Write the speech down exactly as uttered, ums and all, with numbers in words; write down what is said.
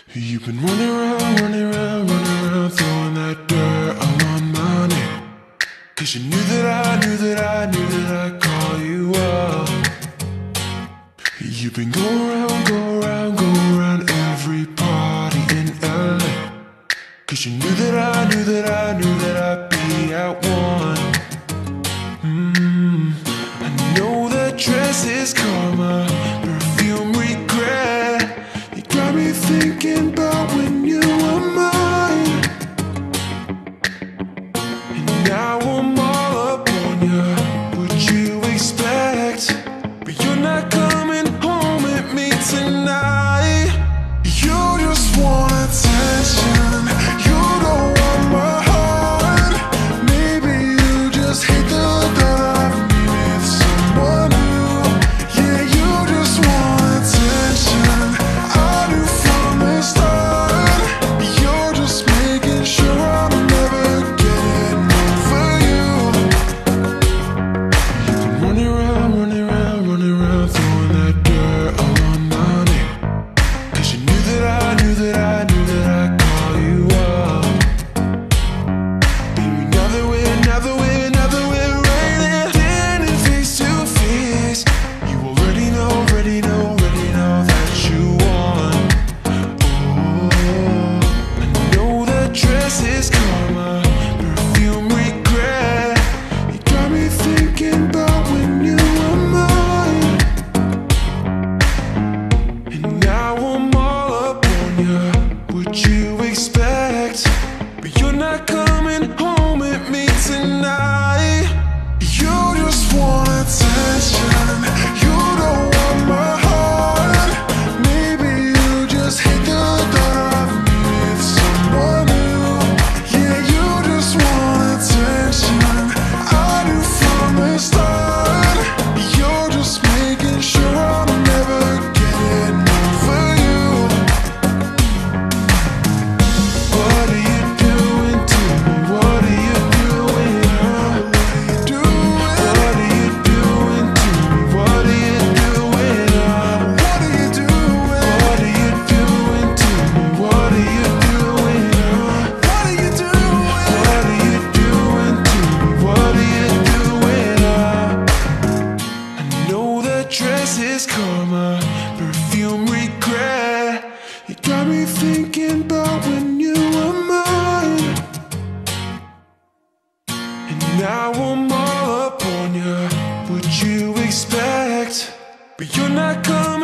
You've been running around, running around, running around, throwing that dirt all on my name. Cause you knew that I, knew that I, knew that I'd call you up. You've been going around, go around, go around every party in L A. Cause you knew that I, knew that I, knew that I'd be at one. Mmm, I know that dress is karma, perfume regret. You got me thinking about when you were mine. And now I'm all up on you. What you expect? But you're not coming home with me tonight. You just want attention. You don't want my heart. Maybe you just hate the thought of me with someone new. Yeah, you just want attention. I knew from the start. You're just making sure I'm never getting over you. You've been running around, running around, running around, throwing that dirt all on my name. Cause you knew that I, knew that I, knew that I'd call you up. Baby, now that we're, now that we're, now that we're right there, standing face to face, you already know, already know, already know that you won. Oh, I know that dress is karma, perfume regret. You got me thinking about when you were mine. And now I'm all up on you. What you expect? But you're not coming home with me tonight. You just want attention. You don't want my heart. Maybe you just hate the thought of me with someone new. Yeah, you just want attention. I knew from the start. You're just making sure I'm never getting over you. What are you doing to me? What are you doing? Huh? What are you doing? What are you doing to me? What are you doing? Huh? What are you doing? What are you doing to me? What are you doing? Huh? What are you doing? What are you doing to me? What are you doing? Huh? I know that dress is karma, perfume regret. You got me thinking about when you were mine. And now I'm all up on you. What you expect? But you're not coming